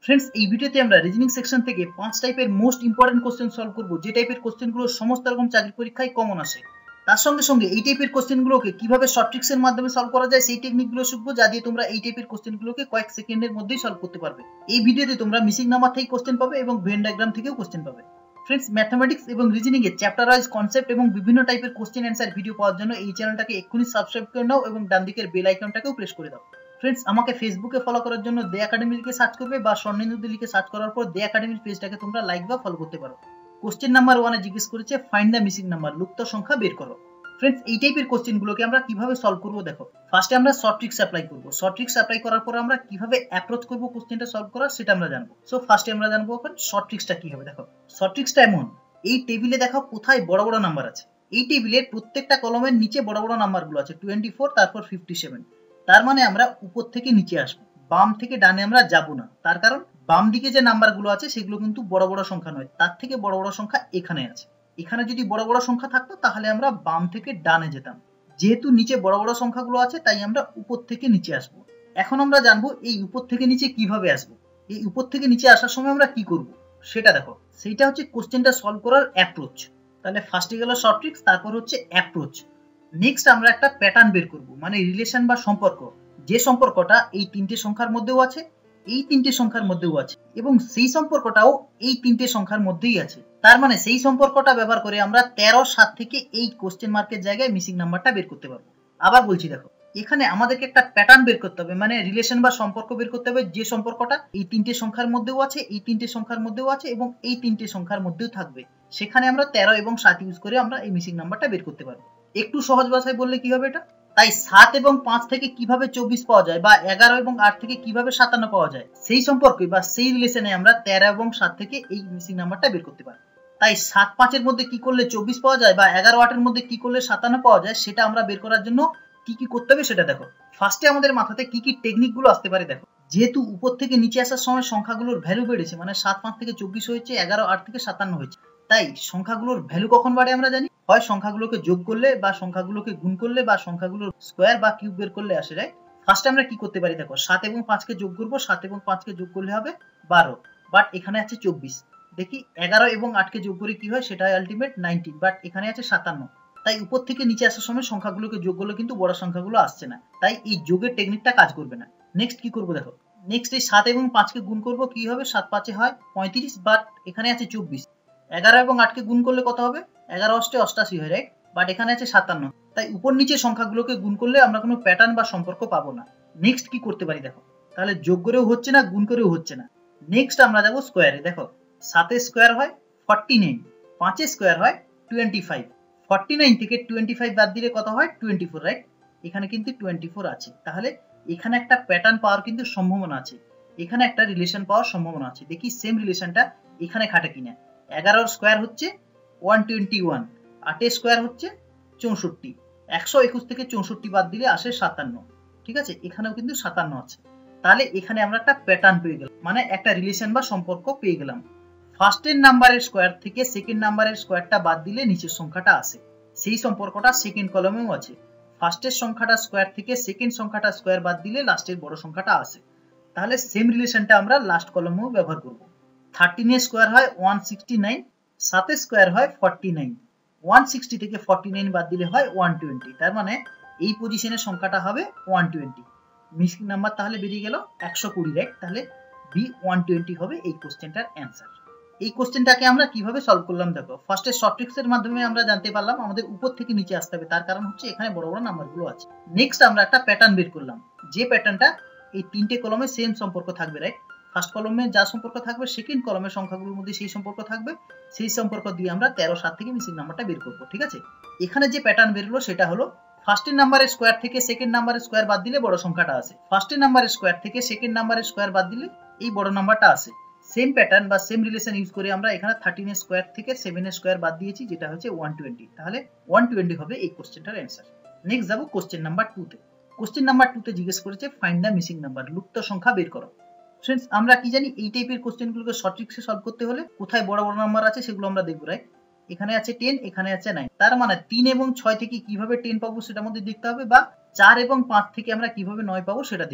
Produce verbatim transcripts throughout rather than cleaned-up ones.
Friends এই ভিডিওতে আমরা রিজনিং সেকশন থেকে পাঁচ টাইপের মোস্ট ইম্পর্টেন্ট কোশ্চেন সলভ করব, যে টাইপের কোশ্চেনগুলো সমস্ত রকম চাকরি পরীক্ষায় কমন আসে। তার সঙ্গে সঙ্গে এই টাইপের কোশ্চেনগুলোকে কিভাবে শর্ট ট্রিক্সের মাধ্যমে সলভ করা যায় সেই টেকনিকগুলো শিখবো, যা দিয়ে তোমরা এই টাইপের কোশ্চেনগুলোকে কয়েক সেকেন্ডের মধ্যেই সলভ করতে পারবে। এই ভিডিওতে তোমরা মিসিং নাম্বার থেকে কোশ্চেন পাবে এবং ভেন ডায়াগ্রাম থেকেও কোশ্চেন পাবে। ফ্রেন্ডস, ম্যাথমেটিক্স এবং রিজনিং এর চ্যাপ্টার ওয়াইজ কনসেপ্ট এবং বিভিন্ন টাইপের কোশ্চেন অ্যান্সার ভিডিও পাওয়ার জন্য এই চ্যানেলটাকে এক্ষুনি সাবস্ক্রাইব করে নাও এবং ডান দিকের বেল আইকনটাকেও প্রেস করে দাও। ফ্রেন্ডস, আমাকে ফেসবুকে ফলো করার জন্য দে একাডেমি লিখে সার্চ করবে বা স্বর্ণেন্দু লিখে সার্চ করার পর দে একাডেমির পেজটাকে তোমরা লাইক বা ফলো করতে পারো। কোশ্চেন নাম্বার ওয়ানে জিজ্ঞেস করেছে ফাইন্ড দ্য মিসিং নাম্বার, লুপ্ত সংখ্যা বের করো। ফ্রেন্ডস, এই টাইপের কোশ্চেনগুলোকে আমরা কিভাবে সলভ করবো দেখো। ফার্স্টে আমরা শর্ট ট্রিক্স অ্যাপ্লাই করবো। শর্ট ট্রিক্স অ্যাপ্লাই করার পর আমরা কিভাবে অ্যাপ্রোচ করবো কোশ্চেনটা সলভ করা সেটা আমরা জানবো। সো ফার্স্টে আমরা জানবো এখন শর্ট ট্রিক্সটা কি হবে। দেখো, শর্ট ট্রিক্সটা এমন, এই টেবিলে দেখো কোথায় বড় বড় নাম্বার আছে। এই টেবিলের প্রত্যেকটা কলমের নিচে বড় বড় নাম্বারগুলো আছে, টোয়েন্টি ফোর, তারপর ফিফটি সেভেন। তার মানে আমরা উপর থেকে নিচে আসবো, বাম থেকে ডানে আমরা যাব না। তার কারণ বাম দিকে যে নাম্বারগুলো আছে সেগুলো কিন্তু বড় বড় সংখ্যা নয়, তার থেকে বড় বড় সংখ্যা এখানে আছে। এখানে যদি বড় বড় সংখ্যা থাকতো তাহলে আমরা বাম থেকে ডানে যেতাম। যেহেতু নিচে বড় বড় সংখ্যাগুলো আছে তাই আমরা উপর থেকে নিচে আসবো। এখন আমরা জানবো এই উপর থেকে নিচে কিভাবে আসবো। এই উপর থেকে নিচে আসার সময় আমরা কি করব সেটা দেখো। সেইটা হচ্ছে কোশ্চেনটা সলভ করার অ্যাপ্রোচ। তাহলে ফার্স্টে গেল শর্ট ট্রিক্স, তারপর হচ্ছে অ্যাপ্রোচ। নেক্সট আমরা একটা প্যাটার্ন বের করব, মানে রিলেশন বা সম্পর্ক, যে সম্পর্কটা এই তিনটে সংখ্যার মধ্যেও আছে, এই তিনটে সংখ্যার মধ্যেও আছে এবং সেই সম্পর্কটাও এই তিনটে সংখ্যার মধ্যেই আছে। তার মানে সেই সম্পর্কটা ব্যবহার করে আমরা তেরো সাত থেকে এই কোশ্চেন মার্কের জায়গায় মিসিং নাম্বারটা বের করতে পারবো। আবার বলছি দেখো, এখানে আমাদেরকে একটা প্যাটার্ন বের করতে হবে, মানে রিলেশন বা সম্পর্ক বের করতে হবে, যে সম্পর্কটা এই তিনটে সংখ্যার মধ্যেও আছে, এই তিনটে সংখ্যার মধ্যেও আছে এবং এই তিনটে সংখ্যার মধ্যেও থাকবে। সেখানে আমরা তেরো এবং সাত ইউজ করে আমরা এই মিসিং নাম্বারটা বের করতে পারবো। একটু সহজ ভাষায় বললে কি হবে এটা, তাই সাত এবং পাঁচ থেকে কিভাবে চব্বিশ পাওয়া যায় বা এগারো এবং আট থেকে কিভাবে সাতান্ন পাওয়া যায় সেই সম্পর্কে বা সেই রিলেশনে আমরা তেরো এবং সাত থেকে এই মিসিং নাম্বারটা বের করতে পারি। তাই সাত পাঁচের মধ্যে কি করলে চব্বিশ পাওয়া যায় বা এগারো আটের মধ্যে কি করলে সাতান্ন পাওয়া যায় সেটা আমরা বের করার জন্য কি কি করতে হবে সেটা দেখো। ফার্স্টে আমাদের মাথাতে কি কি টেকনিক গুলো আসতে পারে দেখো। যেহেতু উপর থেকে নিচে আসার সময় সংখ্যাগুলোর ভ্যালু বেড়েছে, মানে সাত পাঁচ থেকে চব্বিশ হয়েছে, এগারো আট থেকে সাতান্ন হয়েছে, তাই সংখ্যাগুলোর ভ্যালু কখন বাড়ে আমরা জানি, হয় সংখ্যাগুলোকে যোগ করলে বা সংখ্যাগুলোকে গুণ করলে বা সংখ্যাগুলোর স্কোয়ার বা কিউব বের করলে আসে যায়। ফার্স্টে আমরা কি করতে পারি দেখো, সাত এবং পাঁচকে যোগ করবো, সাত এবং পাঁচকে যোগ করলে হবে বারো, বাট এখানে আছে চব্বিশ। দেখি এগারো এবং আটকে যোগ করে কি হয়, সেটা আলটিমেট নাইনটিন, বাট এখানে আছে সাতান্ন। তাই উপর থেকে নিচে আসার সময় সংখ্যাগুলোকে যোগ করলে কিন্তু বড় সংখ্যাগুলো আসছে না, তাই এই যোগের টেকনিকটা কাজ করবে না। নেক্সট কি করবো দেখো, নেক্সট এই সাত এবং পাঁচকে গুণ করবো, কি হবে, সাত পাঁচে হয় পঁয়ত্রিশ, বাট এখানে আছে চব্বিশ। এগারো এবং আটকে গুণ করলে কত হবে, এগারো অষ্টে অষ্টাশি হয়, রাইট, বাট এখানে আছে সাতান্ন। তাই উপর নিচে সংখ্যাগুলোকে গুণ করলে আমরা কোনো প্যাটার্ন বা সম্পর্ক পাবো না। নেক্সট কি করতে পারি দেখো, তাহলে যোগ করেও হচ্ছে না, গুণ করেও হচ্ছে না। নেক্সট আমরা যাবো স্কোয়ারে। দেখো, সাতের স্কোয়ার হয় ফর্টি নাইন, পাঁচের স্কোয়ার হয় টোয়েন্টি ফাইভ, ফর্টি নাইন থেকে টোয়েন্টি ফাইভ বাদ দিলে কত হয়, টোয়েন্টি ফোর, রাইট, এখানে কিন্তু টোয়েন্টি ফোর আছে। তাহলে এখানে একটা প্যাটার্ন পাওয়ার কিন্তু সম্ভাবনা আছে, এখানে একটা রিলেশন পাওয়ার সম্ভাবনা আছে। দেখি সেম রিলেশনটা এখানে খাটে কিনা। এগারোর স্কোয়ার হচ্ছে ওয়ান টোয়েন্টি ওয়ান, আটের স্কোয়ার হচ্ছে চৌষট্টি, একশো একুশ থেকে চৌষট্টি বাদ দিলে আসে সাতান্ন। ঠিক আছে, এখানেও কিন্তু সাতান্ন আছে। তাহলে এখানে আমরা একটা প্যাটার্ন পেয়ে গেলাম, মানে একটা রিলেশন বা সম্পর্ক পেয়ে গেলাম। ফার্স্টের নাম্বারের স্কোয়ার থেকে সেকেন্ড নাম্বারের স্কোয়ারটা বাদ দিলে নিচের সংখ্যাটা আসে, সেই সম্পর্কটা সেকেন্ড কলমেও আছে। ফার্স্টের সংখ্যাটা স্কোয়ার থেকে সেকেন্ড সংখ্যাটা স্কোয়ার বাদ দিলে লাস্টের বড় সংখ্যাটা আসে। তাহলে সেম রিলেশনটা আমরা লাস্ট কলমেও ব্যবহার করব। থার্টিনের স্কোয়ার হয় ওয়ান সিক্সটি নাইন, সাতের স্কোয়ার হয় ফর্টি নাইন, ওয়ান সিক্সটি থেকে ফর্টি নাইন বাদ দিলে হয় ওয়ান টোয়েন্টি। তার মানে এই পজিশনের সংখ্যাটা হবে ওয়ান টোয়েন্টি। মিসিং নাম্বার তাহলে বেরিয়ে গেল একশো কুড়ি, রাইট। তাহলে বি ওয়ান টোয়েন্টি হবে এই কোশ্চেনটার অ্যান্সার। এই কোশ্চেনটাকে আমরা কিভাবে সলভ করলাম দেখো। ফার্স্টে শর্ট ট্রিক্সের মাধ্যমে আমরা জানতে পারলাম আমাদের উপর থেকে নিচে আসতে হবে, তার কারণ হচ্ছে এখানে বড় বড় নাম্বারগুলো আছে। নেক্সট আমরা একটা প্যাটার্ন বের করলাম, যে প্যাটার্নটা এই তিনটে কলমে সেম সম্পর্ক থাকবে, রাইট। ফার্স্ট কলমে যা সম্পর্ক থাকবে সেকেন্ড কলমের সংখ্যাগুলোর মধ্যে সেই সম্পর্ক থাকবে, সেই সম্পর্ক দিয়ে আমরা তেরো সাত থেকে মিসিং নাম্বারটা বের করবো। ঠিক আছে, এখানে যে প্যাটার্ন বেরোলো সেটা হলো ফার্স্টের নাম্বারের স্কোয়ার থেকে সেকেন্ড নাম্বারের স্কোয়ার বাদ দিলে বড় সংখ্যাটা আসে, ফার্স্টের নাম্বারের স্কোয়ার থেকে সেকেন্ড নাম্বারের স্কোয়ার বাদ দিলে এই বড় নাম্বারটা আসে। সেম প্যাটার্ন বা সেম রিলেশন ইউজ করে আমরা এখানে থার্টিন এর স্কোয়ার থেকে সেভেন এর স্কোয়ার বাদ দিয়েছি, যেটা হচ্ছে ওয়ান টোয়েন্টি। তাহলে ওয়ান টোয়েন্টি হবে এই কোশ্চেনটার অ্যান্সার। নেক্সট যাবো কোশ্চেন নাম্বার টু তে। কোশ্চেন নাম্বার টু তে জিজ্ঞেস করেছে ফাইন্ড দ্য মিসিং নাম্বার, লুপ্ত সংখ্যা বের করো। ফ্রেন্ডস, আমরা কি জানি এই টাইপের কোশ্চেনগুলোকে শর্ট ট্রিক্সে সলভ করতে হলে কোথায় বড় বড় নাম্বার আছে সেগুলো আমরা দেখবো, রাইট। এখানে আছে টেন, এখানে আছে নাইন, তার মানে তিন এবং ছয় থেকে কিভাবে টেন পাবো সেটার মধ্যে দেখতে হবে, বা চার এবং পাঁচ থেকে আমরা কিভাবে নয় পাবো সেটা দেখতে হবে।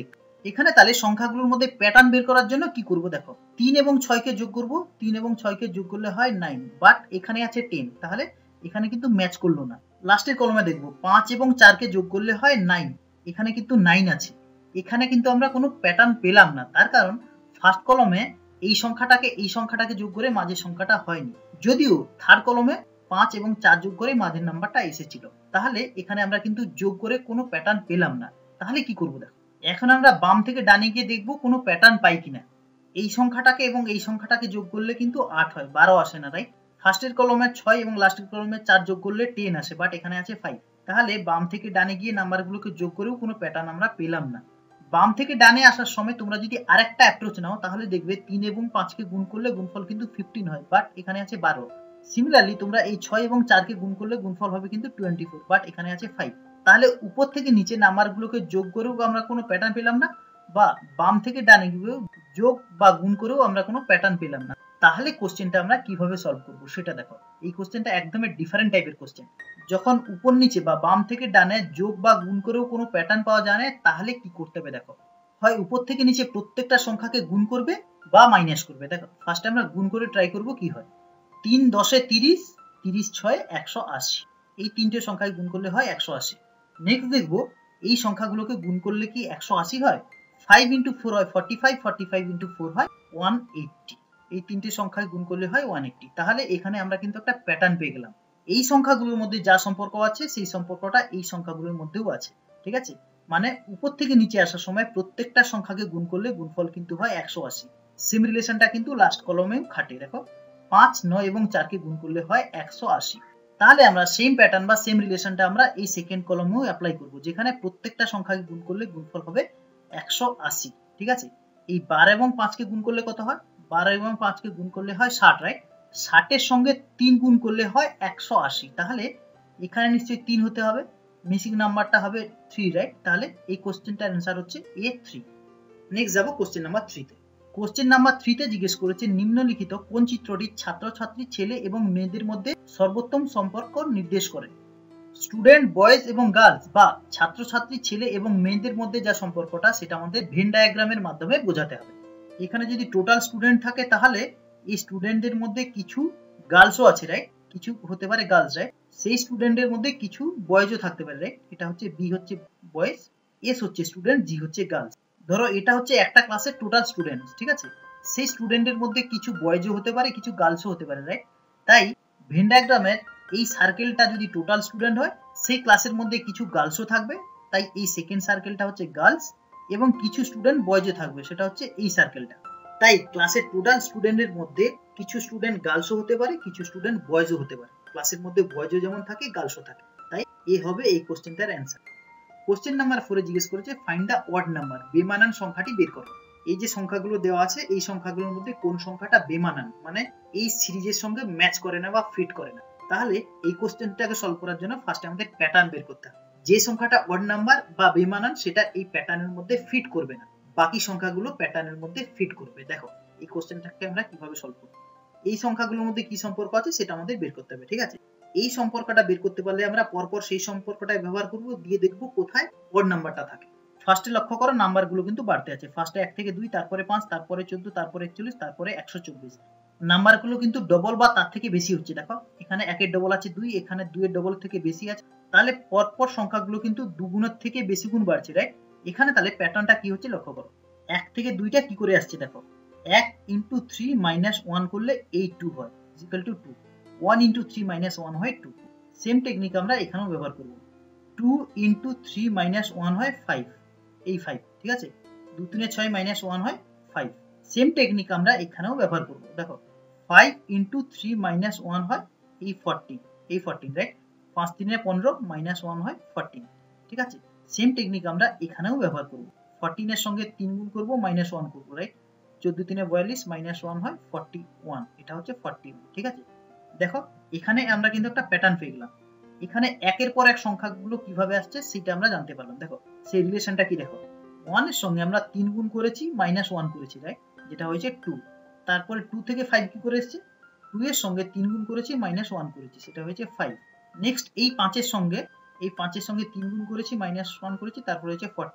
এখানে তাহলে সংখ্যাগুলোর মধ্যে প্যাটার্ন বের করার জন্য কি করব দেখো, তিন এবং ছয় কে যোগ করব, তিন এবং ছয় কে যোগ করলে হয় নাইন, বাট এখানে আছে টেন, তাহলে এখানে কিন্তু ম্যাচ করলো না। লাস্টের কলমে দেখব পাঁচ এবং চার কে যোগ করলে হয় নাইন, এখানে কিন্তু নাইন আছে, এখানে কিন্তু আমরা কোনো প্যাটার্ন পেলাম না। তার কারণ ফার্স্ট কলমে এই সংখ্যাটাকে এই সংখ্যাটাকে যোগ করে মাঝের সংখ্যাটা হয়নি, যদিও থার্ড কলমে পাঁচ এবং চার যোগ করে মাঝের নাম্বারটা এসেছিল। তাহলে এখানে আমরা কিন্তু যোগ করে কোনো প্যাটার্ন পেলাম না। তাহলে কি করব দেখো, এখন আমরা বাম থেকে ডানে গিয়ে দেখবো কোনো প্যাটার্ন পাই কিনা। এই সংখ্যাটাকে এবং এই সংখ্যাটাকে যোগ করলে কিন্তু আট হয়, বারো আসে না, রাইট? ফার্স্টের কলমে ছয় এবং লাস্টের কলমে চার যোগ করলে টেন আসে, বাট এখানে আছে ফাইভ। তাহলে বাম থেকে ডানে গিয়ে নাম্বারগুলোকে যোগ করেও কোনো প্যাটার্ন আমরা পেলাম না। বাম থেকে ডানে আসার সময় তোমরা যদি আরেকটা অ্যাপ্রোচ নাও তাহলে দেখবে তিন এবং পাঁচকে গুণ করলে গুণফল কিন্তু ফিফটিন হয়, বাট এখানে আছে বারো। সিমিলারলি তোমরা এই ছয় এবং চারকে গুণ করলে গুণফল হবে কিন্তু টোয়েন্টি ফোর, বাট এখানে আছে ফাইভ। তাহলে উপর থেকে নিচে নাম্বারগুলোকে যোগ করেও আমরা কোনো প্যাটার্ন পেলাম না, বা বাম থেকে ডানে গিয়েও যোগ বা গুণ করেও আমরা কোনো প্যাটার্ন পেলাম না। তাহলে কোশ্চেনটা আমরা কিভাবে সলভ করব সেটা দেখো। এই কোশ্চেনটা একদমই ডিফারেন্ট টাইপের কোশ্চেন। যখন উপর নিচে বা বাম থেকে ডানে যোগ বা গুণ করেও কোনো প্যাটার্ন পাওয়া যায় না, তাহলে কি করতে হবে দেখো, হয় উপর থেকে নিচে প্রত্যেকটা সংখ্যাকে গুণ করবে বা মাইনাস করবে। দেখো ফার্স্টে আমরা গুণ করে ট্রাই করব কি হয়। তিন দশে তিরিশ, তিরিশ ছয় একশো আশি, এই তিনটে সংখ্যায় গুণ করলে হয় একশো আশি। নেক্সট দেখবো এই সংখ্যাগুলোকে গুণ করলে কি একশো আশি হয়। ফাইভ ইন্টু ফোর হয় forty five, forty five into four হয় ওয়ান এইট্টি, এই তিনটে সংখ্যায় গুণ করলে হয় ওয়ান এইট্টি। তাহলে এখানে আমরা কিন্তু একটা প্যাটার্ন পেয়ে গেলাম। এই সংখ্যাগুলোর মধ্যে যা সম্পর্ক আছে সেই সম্পর্কটা এই সংখ্যাগুলোর মধ্যেও আছে, ঠিক আছে? মানে উপর থেকে নিচে আসার সময় প্রত্যেকটা সংখ্যাকে গুণ করলে গুণফল কিন্তু হয় একশো আশি। সেম রিলেশনটা কিন্তু লাস্ট কলমেও খাটে। দেখো পাঁচ, নয় এবং চারকে গুণ করলে হয় একশো আশি। তাহলে আমরা সেম প্যাটার্ন বা সেম রিলেশনটা আমরা এই সেকেন্ড কলমেও অ্যাপ্লাই করব, যেখানে প্রত্যেকটা সংখ্যাকে গুণ করলে গুণফল হবে একশো আশি, ঠিক আছে? এই বারো এবং পাঁচকে গুণ করলে কত হয়, বারো এবং পাঁচকে গুণ করলে হয় ষাট, রাইট? ষাটের সঙ্গে তিন গুণ করলে হয় একশো আশি। তাহলে এখানে নিশ্চয়ই তিন হতে হবে, মিসিং নাম্বারটা হবে থ্রি, রাইট? তাহলে এই কোশ্চেনটার অ্যান্সার হচ্ছে এ থ্রি। নেক্সট যাবো কোশ্চেন নাম্বার থ্রিতে। কোশ্চেন নাম্বার থ্রিতে জিজ্ঞেস করেছে নিম্নলিখিত কোন চিত্রটি ছাত্রছাত্রী ছেলে এবং মেয়েদের মধ্যে সর্বোত্তম সম্পর্ক নির্দেশ করে। স্টুডেন্ট বয়েজ এবং গার্লস বা ছাত্রছাত্রী ছেলে এবং মেয়েদের মধ্যে যা সম্পর্কটা সেটা আমাদের ভেন ডায়াগ্রামের মাধ্যমে বোঝাতে হবে। এখানে যদি টোটাল স্টুডেন্ট থাকে তাহলে এই স্টুডেন্টদের মধ্যে কিছু গার্লসও আছে, রাইট? কিছু হতে পারে গার্লস, রাইট? সেই স্টুডেন্টের মধ্যে কিছু বয়েজও থাকতে পারে, রাইট? এটা হচ্ছে বি হচ্ছে বয়েজ, এস হচ্ছে স্টুডেন্ট, জি হচ্ছে গার্লস। ধরো এটা হচ্ছে একটা ক্লাসের টোটাল স্টুডেন্ট, ঠিক আছে? সেই স্টুডেন্টের মধ্যে কিছু বয়েজও হতে পারে কিছু গার্লসও হতে পারে, রাইট? তাই ভেন ডায়াগ্রামের এই সার্কেলটা যদি টোটাল স্টুডেন্ট হয় সেই ক্লাসের মধ্যে কিছু গার্লসও থাকবে, তাই এই সেকেন্ড সার্কেলটা হচ্ছে গার্লস, এবং কিছু স্টুডেন্ট বয়েজও থাকবে, সেটা হচ্ছে এই সার্কেলটা। তাই ক্লাসের টোটাল স্টুডেন্টের মধ্যে কিছু স্টুডেন্ট গার্লসও হতে পারে কিছু স্টুডেন্ট বয়েজও হতে পারে, ক্লাসের মধ্যে বয়েজও যেমন থাকে গার্লসও থাকে। তাই এ হবে এই কোশ্চেনটার অ্যান্সার। কোশ্চেন নাম্বার ফোরে জিজ্ঞেস করেছে ফাইন্ড দ্য অড নাম্বার, বেমানান সংখ্যাটি বের করো। এই যে সংখ্যাগুলো দেওয়া আছে এই সংখ্যাগুলোর মধ্যে কোন সংখ্যাটা বেমানান, মানে এই সিরিজের সঙ্গে ম্যাচ করে না বা ফিট করে না। তাহলে এই কোশ্চেনটাকে সলভ করার জন্য ফার্স্টে আমাদের প্যাটার্ন বের করতে হবে। যে সংখ্যাটা অড নাম্বার বা বেমানান সেটা এই প্যাটার্নের মধ্যে ফিট করবে না, বাকি সংখ্যাগুলো প্যাটার্নের মধ্যে ফিট করবে। দেখো এই কোশ্চেনটাকে আমরা কিভাবে সলভ করব। এই সংখ্যাগুলোর মধ্যে কি সম্পর্ক আছে সেটা আমাদের বের করতে হবে, ঠিক আছে? এই সম্পর্কটা বের করতে পারলে আমরা পরপর সেই সম্পর্কটাই ব্যবহার করব, দিয়ে দেখব কোথায় অড নাম্বারটা থাকে। ফার্স্টে লক্ষ্য করো নাম্বারগুলো কিন্তু বাড়তে আছে, ফার্স্টে এক থেকে দুই, তারপরে পাঁচ, তারপরে চোদ্দ, তারপরে একচল্লিশ, তারপরে একশো চব্বিশ। নাম্বারগুলো কিন্তু ডবল বা তার থেকে বেশি হচ্ছে। দেখো এখানে একের ডবল আছে দুই, এখানে দুইয়ের ডবল থেকে বেশি আছে, তাহলে পরপর সংখ্যাগুলো কিন্তু দুগুণের থেকে বেশি গুণ বাড়ছে, রাইট? এখানে তাহলে প্যাটার্নটা কি হচ্ছে লক্ষ্য করো। এক থেকে দুইটা কি করে আসছে দেখো, এক ইন্টু থ্রি মাইনাস ওয়ান করলে এই টু হয় equal to two, one into three minus one হয় টু। সেম টেকনিক আমরা এখানেও ব্যবহার করব। Two into three minus one হয় ফাইভ, এই ফাইভ, ঠিক আছে? দু তিনে ছয় মাইনাস ওয়ান হয় ফাইভ। সেম টেকনিক আমরা এখানেও ব্যবহার করব। দেখো five into three minus one হয় এই ফোরটিন, এই ফোরটিন, রাইট? পাঁচ তিনে পনেরো মাইনাস ওয়ান হয় ফোরটিন, ঠিক আছে? সেম টেকনিক আমরা এখানেও ব্যবহার করব। ফোরটিনের সঙ্গে তিন গুণ করবো মাইনাস ওয়ান করবো, রাইট? চোদ্দ তিনে বয়াল্লিশ মাইনাস ওয়ান হয় ফোরটি ওয়ান, এটা হচ্ছে ফোরটি ওয়ান, ঠিক আছে? দেখো এখানে আমরা কিন্তু একটা প্যাটার্ন পেয়ে গেলাম। এখানে একের পর এক সংখ্যাগুলো কিভাবে আসছে সেটা আমরা জানতে পারলাম। দেখো সেই রিলেশনটা কি, দেখো ওয়ান এর সঙ্গে আমরা তিন গুণ করেছি মাইনাস ওয়ান করেছি, রাইট? যেটা হয়েছে টু। তারপরে টু থেকে ফাইভ কি করে এসছে, টু এর সঙ্গে তিন গুণ করেছি মাইনাস ওয়ান করেছি, সেটা হয়েছে ফাইভ। নেক্সট এই পাঁচের সঙ্গে এই পাঁচের সঙ্গে তিন গুণ করেছি মাইনাস ওয়ান করেছি, তারপরে হচ্ছে ফোরটিন।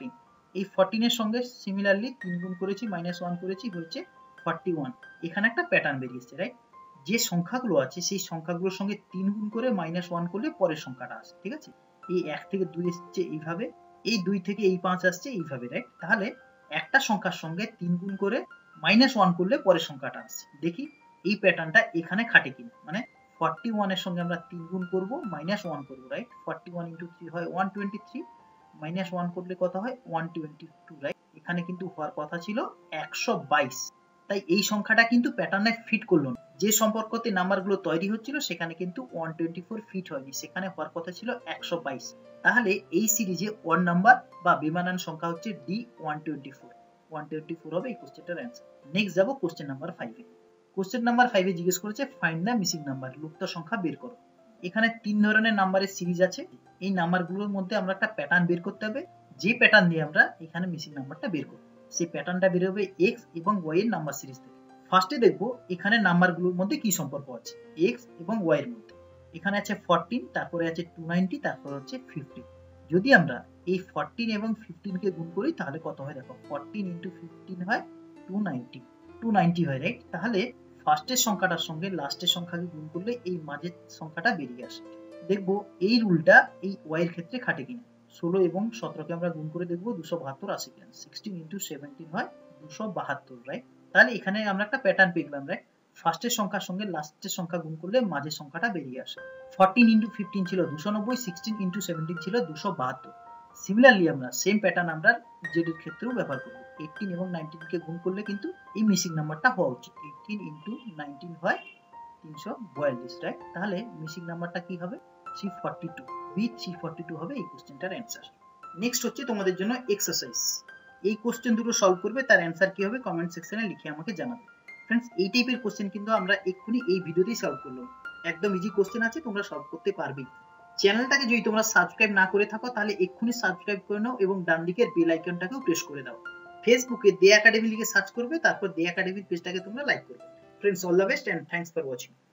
এই ফোরটিন এর সঙ্গে সিমিলারলি তিন গুণ করেছি, মাইনাস ওয়ান করেছি, হয়েছে ফর্টি ওয়ান। এখানে একটা প্যাটার্ন বেরিয়েছে, রাইট? যে সংখ্যাগুলো আছে সেই সংখ্যাগুলোর সঙ্গে তিন গুণ করে মাইনাস ওয়ান করলে পরের সংখ্যাটা আসে, ঠিক আছে? এই এক থেকে দুই আসছে এইভাবে, এই দুই থেকে এই পাঁচ আসছে এইভাবে, রাইট? তাহলে একটা সংখ্যার সঙ্গে তিন গুণ করে মাইনাস ওয়ান করলে পরের সংখ্যাটা আসছে। দেখি এই প্যাটার্নটা এখানে খাটে কিনা। মানে ফর্টি ওয়ান এর সঙ্গে আমরা তিন গুণ করবো, মাইনাস ওয়ান করবো, right? Forty one into three হয় one twenty three, minus one করলে কত হয় ওয়ান টোয়েন্টি টু, রাইট? এখানে কিন্তু হওয়ার কথা ছিল একশো বাইশ। তাই এই সংখ্যাটা কিন্তু প্যাটার্নে ফিট করলো না। যে সম্পর্কতে নাম্বারগুলো তৈরি হচ্ছিল সেখানে কিন্তু ওয়ান টোয়েন্টি ফোর ফিট হয়নি, সেখানে হওয়ার কথা ছিল একশো বাইশ। তাহলে এই সিরিজে ওয়ান নাম্বার বা বেমানান সংখ্যা হচ্ছে D one twenty four. One twenty four হবে এই কোশ্চেনটার অ্যান্সার। নেক্সট যাবো কোশ্চেন নাম্বার ফাইভে। কোশ্চেন নাম্বার ফাইভে জিজ্ঞেস করেছে ফাইন্ড দ্য মিসিং নাম্বার, লুপ্ত সংখ্যা বের করো। এখানে তিন ধরনের নাম্বারের সিরিজ আছে। এই নাম্বারগুলোর মধ্যে আমরা একটা প্যাটার্ন বের করতে হবে, যে প্যাটার্ন দিয়ে আমরা এখানে মিসিং নাম্বারটা বের করব। সেই প্যাটার্নটা বের হবে এক্স এবং ওয়াই এর নাম্বার সিরিজ থেকে। ফার্স্টে দেখবো এখানে নাম্বারগুলোর মধ্যে কি সম্পর্ক আছে এক্স এবং ওয়াই এর মধ্যে। এখানে আছে ফোরটিন, তারপরে আছে টু নাইনটি, তারপর হচ্ছে ফিফটিন। যদি আমরা এই ফোরটিন এবং ফিফটিন কে গুণ করি তাহলে কত হয় দেখো, ফোরটিন ইন্টু ফিফটিন হয় টু নাইনটি, টু নাইনটি হয়, রাইট? তাহলে ফার্স্টের সংখ্যাটার সঙ্গে লাস্টের সংখ্যাকে গুণ করলে এই মাঝের সংখ্যাটা বেরিয়ে আসে। দেখবো এই রুলটা এই ওয়াই এর ক্ষেত্রে খাটে কিনা। ষোলো এবং সতেরোকে আমরা গুণ করে দেখবো, দুশো বাহাত্তর আসে কিনা। সিক্সটিন ইন্টু সেভেন্টিন হয় দুশো বাহাত্তর, রাইট? তাহলে এখানে আমরা একটা প্যাটার্ন পেলাম, রাইট? ফার্স্টের সংখ্যার সঙ্গে লাস্টের সংখ্যা গুণ করলে মাঝের সংখ্যাটা বেরিয়ে আসে। ফোরটিন ইন্টু ফিফটিন ছিল দুশো নব্বই, সিক্সটিন ইন্টু সেভেন্টিন ছিল দুশো বাহাত্তর। সিমিলারলি আমরা সেম প্যাটার্ন আমরা জেড এর ক্ষেত্রেও ব্যবহার করব। এইটিন এবং নাইনটিন কে গুণ করলে কিন্তু এই মিসিং নাম্বারটা হওয়া উচিত। এইটিন ইন্টু নাইনটিন হয় তিনশো বয়াল্লিশ, রাইট? তাহলে মিসিং নাম্বারটা কি হবে, three forty two. B three forty two হবে এই কোশ্চেনটার অ্যান্সার। নেক্সট হচ্ছে তোমাদের জন্য এক্সারসাইজ। এই কোশ্চেন দুটো সলভ করবে, তার অ্যান্সার কি হবে কমেন্ট সেকশনে লিখে আমাকে জানাবে। ফ্রেন্ডস, এই টাইপের কোশ্চেন কিন্তু আমরা এক্ষুনি এই ভিডিওতেই সলভ করলাম। একদম ইজি কোশ্চেন আছে, তোমরা সলভ করতে পারবে। চ্যানেলটাকে যদি তোমরা সাবস্ক্রাইব না করে থাকো তাহলে এক্ষুনি সাবস্ক্রাইব করে নাও এবং ডান দিকের বেল আইকনটাকেও প্রেস করে দাও। ফেসবুকে দে একাডেমি লিখে সার্চ করবে, তারপর দে একাডেমির পেজটাকে তোমরা লাইক করবে। Friends, all the best and thanks for watching.